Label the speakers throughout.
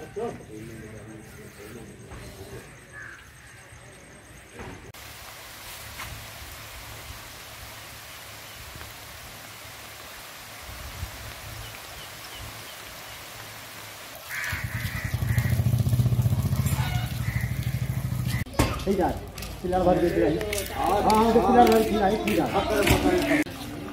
Speaker 1: ठीक है पिलर भर दे हां तो पिलर भर ठीक है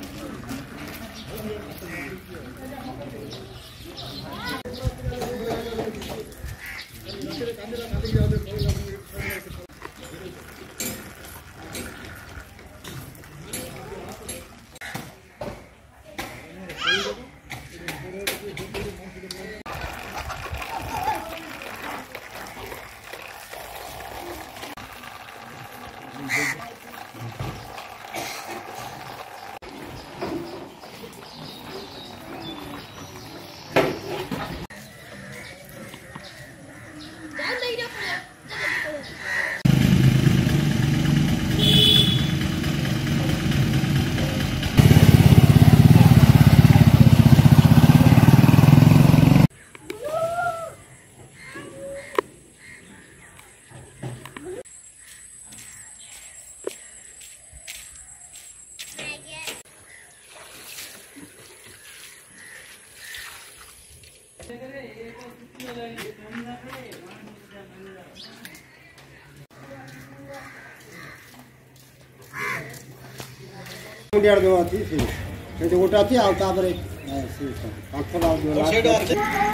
Speaker 1: मुंडियार जो आती थी से जो उठाती आ तापरे से कांखर आ जो लास्ट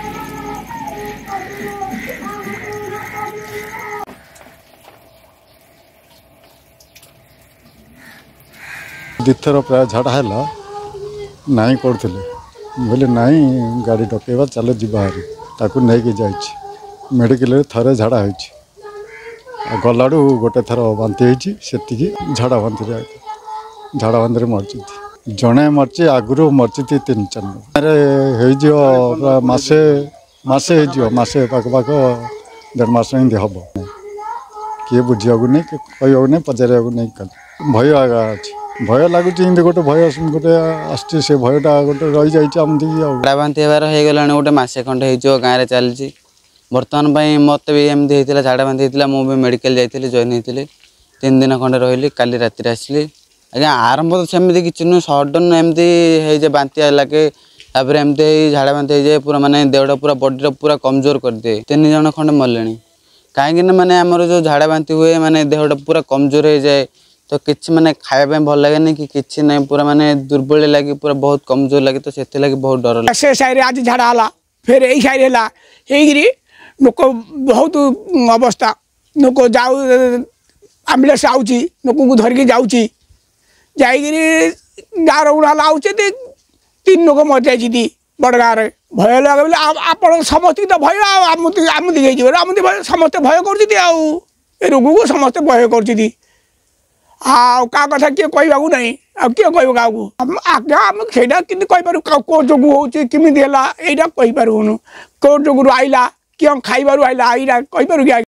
Speaker 2: दिथर प्राय झाड़ा है नाई पड़े बोले नाई गाड़ी डकेवा चलो जी बाहर ताकू नहीं जाइए मेडिकल थे झाड़ा हो गलाड़ू गोटे थर बांति होती झाड़ा बांति झाड़ा बांति मरची जड़े मरची आगुरी मरची 3-4 हो मसे मसे पाख 1.5 मास हिंदी हम किए बुझा नहीं कहू नहीं पचार नहीं भय आगा अच्छी भय लगुच गोटे भय गोटे आसटी से भयटा गोटे रही जाती
Speaker 3: झाड़ा बांति होबार हो गला गोटे मसे खंडे हो गाँव में चलती बर्तमान मत भी एमती होता झाड़ा बांति होता मुझे मेडिकल जाइए जॉइन होती 3 दिन खंडे रही काली राति आसली आज्ञा आरंभ तो सेमती किसी नुह सडन एमती बांति लगे तापर एमती झाड़ा बांति हो जाए पूरा मानने देहटा पूरा बॉडी पूरा कमजोर कर दिए 3 जन खंडे मरले कहीं माने आमर जो झाड़ा बांति हुए माने देहटा पूरा कमजोर हो जाए तो किसी माने खाया भल लगे कि किसी ना पूरा माने दुर्बल लगे पूरा बहुत कमजोर लगे तो से लगे बहुत डर लगे
Speaker 4: से साइड आज झाड़ा है फिर यही साइड है लोक बहुत अवस्था लोक जाऊ आम्बुलांस आउची लोक को धरिकी जाऊँगी गाँव उड़ा आउे 3 लोक मर जाती बड़ गाँव में भय लगे बोले आप समस्त तो भय आमदी भय समस्ते भय कर रोग को समस्ते भय कर क्या कथा किए कहू ना किए कह आज्ञा आम सेटा कहीपर कौ जो होमती है यहाँ कहीपर कौ जो आईला कि खाइबार आईला यहाँ कहीपर कि